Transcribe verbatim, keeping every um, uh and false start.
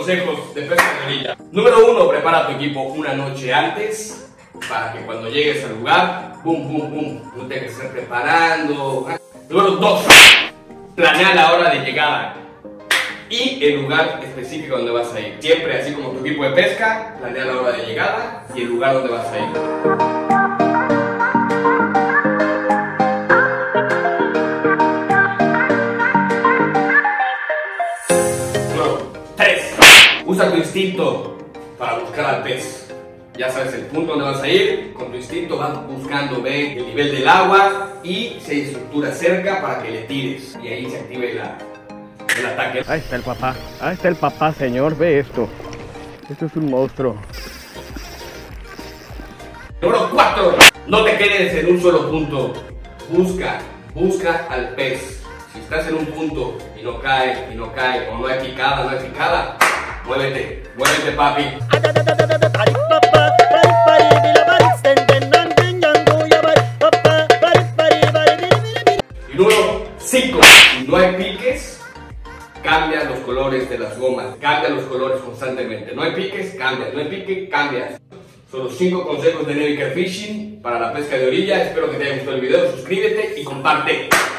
consejos de pesca de orilla. Número uno, prepara tu equipo una noche antes para que cuando llegues al lugar, pum, pum, pum, no tengas que estar preparando. Número dos, planea la hora de llegada y el lugar específico donde vas a ir. Siempre, así como tu equipo de pesca, planea la hora de llegada y el lugar donde vas a ir. Número tres, usa tu instinto para buscar al pez. Ya sabes el punto donde vas a ir, con tu instinto vas buscando, ve el nivel del agua y si hay estructura cerca para que le tires y ahí se active la, el ataque. Ahí está el papá, ahí está el papá, señor, ve esto. Esto es un monstruo. Número cuatro, no te quedes en un solo punto. Busca, busca al pez. Si estás en un punto y no cae, y no cae, o no hay picada, no hay picada, muévete, muévete, papi. Y número cinco, si no hay piques, cambia los colores de las gomas, cambia los colores constantemente. No hay piques, cambia, no hay pique, cambia. Son los cinco consejos de Naviker Fishing para la pesca de orilla. Espero que te haya gustado el video, suscríbete y comparte.